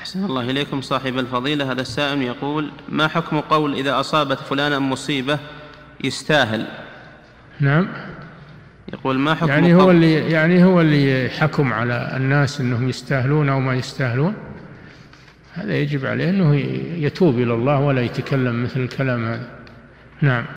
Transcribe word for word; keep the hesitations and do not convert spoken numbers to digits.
أحسن الله إليكم صاحب الفضيلة. هذا السائل يقول: ما حكم قول إذا أصابت فلانا مصيبة يستاهل؟ نعم. يقول: ما حكم يعني هو قول اللي يعني هو اللي حكم على الناس أنهم يستاهلون أو ما يستاهلون. هذا يجب عليه أنه يتوب إلى الله ولا يتكلم مثل الكلام هذا. نعم.